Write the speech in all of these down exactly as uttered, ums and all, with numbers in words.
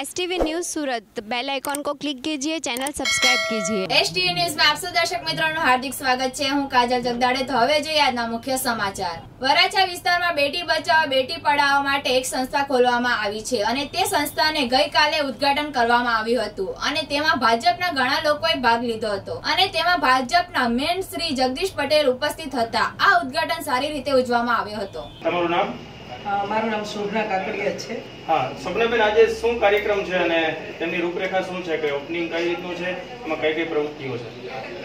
STV news Surat, bell icon को click कीजिए, channel subscribe कीजिए। एसटीवी न्यूज में आप सब दर्शक मित्रों हार्दिक स्वागत है। हूँ काजल जगदाड़े। तो हवे જોઈએ આજના મુખ્ય સમાચાર। વરાછા વિસ્તારમાં બેટી બચાવો બેટી પઢાઓ માટે એક સંસ્થા ખોલવામાં આવી છે અને તે સંસ્થાને ગઈકાલે ઉદ્ઘાટન કરવામાં આવ્યું હતું અને તેમાં ભાજપના ઘણા લોકોએ ભાગ લીધો હતો અને તેમાં ભાજપના મેન શ્રી જગદીશ પટેલ ઉપસ્થિત હતા। આ ઉદ્ઘાટન સારી રીતે ઉજવવામાં આવ્યો હતો। તમારું નામ? મારું નામ શોભના કાકડિયા છે। હા, સપનાબેન, આજે શું કાર્યક્રમ છે અને તેમની રૂપરેખા શું છે, કે ઓપનિંગ કઈ રીતનું છે, એમાં કઈ કઈ પ્રવૃત્તિઓ છે?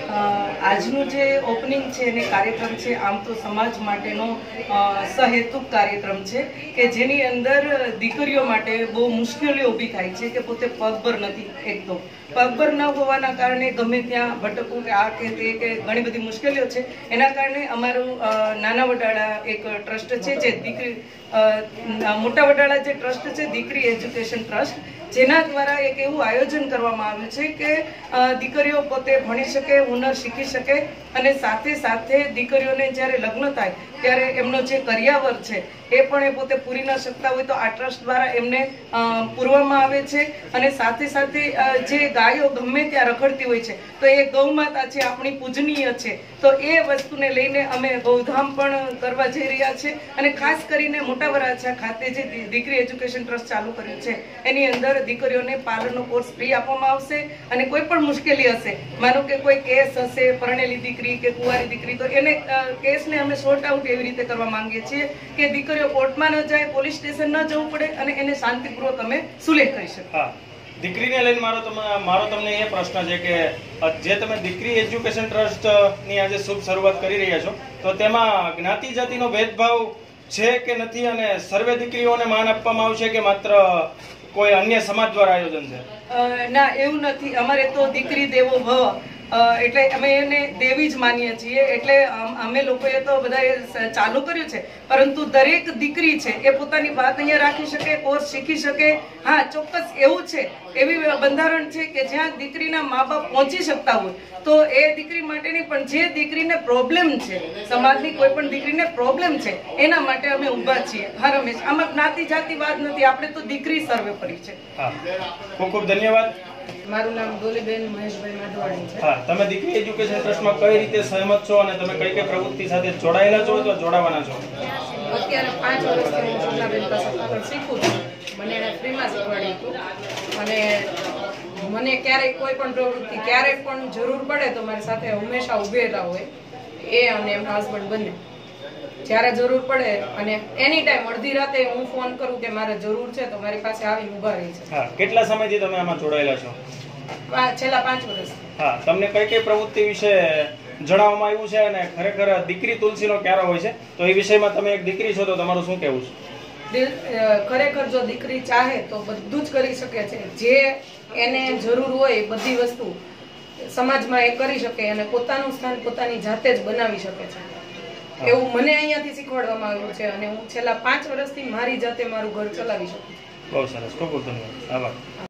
આજનું જે ઓપનિંગ છે અને કાર્યક્રમ છે, આમ તો સમાજ માટેનો સહેતુક કાર્યક્રમ છે કે જેની અંદર દીકરીઓ માટે બહુ મુશ્કેલીઓ ઊભી થાય છે કે પોતે પગભર નથી। એક તો પગભર ન હોવાના કારણે ગમે ત્યાં ભટકવું કે આ કે તે કે ઘણી બધી મુશ્કેલીઓ છે। એના કારણે અમારું નાના વડાળા એક ટ્રસ્ટ છે, જે દીકરી મોટા વડાળા જે ટ્રસ્ટ છે દીકરી એજ્યુકેશન ટ્રસ્ટ, જેના દ્વારા એક એવું આયોજન કરવામાં આવ્યું છે કે દીકરીઓ પોતે ભણી શકે, હુનર શીખી શકે અને સાથે સાથે દીકરીઓને જ્યારે લગ્ન થાય ત્યારે એમનો જે કરિયાવર છે એ પણ એ પોતે પૂરી ન શકતા હોય તો આ ટ્રસ્ટ દ્વારા એમને પૂરવામાં આવે છે। અને સાથે સાથે જે ગાયો ગમે ત્યાં રખડતી હોય છે તો એ ગૌ માતા છે, આપણી પૂજનીય છે, તો એ વસ્તુને લઈને અમે ગૌધામ પણ કરવા જઈ રહ્યા છે। અને ખાસ કરીને મોટા વરાછા ખાતે જે દીકરી એજ્યુકેશન ટ્રસ્ટ ચાલુ કર્યું છે એની અંદર દીકરીઓને પાર્લરનો કોર્સ ફ્રી આપવામાં આવશે અને કોઈ પણ મુશ્કેલી હશે, માનો કે કોઈ કેસ હશે, પરણેલી દીકરી કે કુંવારી દીકરી, તો એને કેસને અમે સોર્ટ આઉટ એવી રીતે કરવા માંગીએ છીએ કે દીકરીઓ કોર્ટમાં ન જાય, પોલીસ સ્ટેશન ન જવું પડે અને એને શાંતિપૂર્વક અમે સુલેહ કરી શકીએ। હા, દીકરીને લઈને મારો તમને મારો તમને એ પ્રશ્ન છે કે જે તમે દીકરી એજ્યુકેશન ટ્રસ્ટ ની આજે શુભ શરૂઆત કરી રહ્યા છો તો તેમાં જ્ઞાતિ જાતિનો ભેદભાવ છે કે નથી, અને સર્વે દીકરીઓને માન આપવામાં આવશે કે માત્ર કોઈ અન્ય સમાજ દ્વારા આયોજન છે? ના, એવું નથી। અમારે તો દીકરી દેવો ભવ એટલે અમે એને દેવી જ માનીએ છીએ, એટલે અમે લોકોએ તો બધા ચાલુ કર્યું છે, પરંતુ દરેક દીકરી છે એ પોતાની વાત અહીંયા રાખી શકે, કોર્સ શીખી શકે। હા, ચોક્કસ એવું છે, એવી બંધારણ છે કે જ્યાં દીકરીના મા બાપ પહોંચી શકતા હોય તો એ દીકરી માટે નહીં, પણ જે દીકરીને પ્રોબ્લેમ છે, સમાજની કોઈ પણ દીકરીને પ્રોબ્લેમ છે એના માટે અમે ઊભા છીએ હર હંમેશા। આમાં જ્ઞાતિ જાતિ વાત નથી, આપણે તો દીકરી સર્વોપરી છે। હા, ખૂબ ખૂબ ધન્યવાદ। મારું નામ ડોલીબેન મહેશભાઈ માધવાણી છે। હા, તમે દીકરી એજ્યુકેશન ટ્રસ્ટમાં કઈ રીતે સહમત છો અને તમે કઈ કઈ પ્રવૃત્તિ સાથે જોડાયેલા છો અથવા જોડાવાના છો? અત્યારે પાંચ વર્ષથી હું સપનાબેન પાસે પાર્લર શીખું છું। મને એને ફ્રીમાં શીખવાડ્યું હતું અને મને ક્યારેય કોઈ પણ પ્રવૃત્તિ ક્યારેય પણ જરૂર પડે તો મારી સાથે હંમેશા ઉભેલા હોય એ અને એમના હસબન્ડ બંને। જ્યારે જરૂર પડે અને એની ટાઈમ અડધી રાતે હું ફોન કરું કે મારે જરૂર છે તો મારી પાસે આવીને ઉભા રહી છે। હા, કેટલા સમયથી તમે આમાં જોડાયેલા છો? છેલ્લા પાંચ વર્ષ। હા, તમને કઈ કઈ પ્રવૃત્તિ વિશે જણાવવામાં આવ્યું છે અને ખરેખર દીકરી તુલસીનો ક્યારો હોય છે, તો એ વિષયમાં તમે એક દીકરી છો તો તમારું શું કહેવું છે? ખરેખર જો દીકરી ચાહે તો બધું જ કરી શકે છે, જે એને જરૂર હોય બધી વસ્તુ સમાજમાં એ કરી શકે અને પોતાનું સ્થાન પોતાની જાતે જ બનાવી શકે છે, એવું મને અહીંયાથી શીખવાડવામાં આવ્યું છે અને હું છેલ્લા પાંચ વર્ષથી મારી જાતે મારું ઘર ચલાવી શકું છું। બહુ સરસ, ખૂબ ખૂબ ધન્યવાદ, આભાર।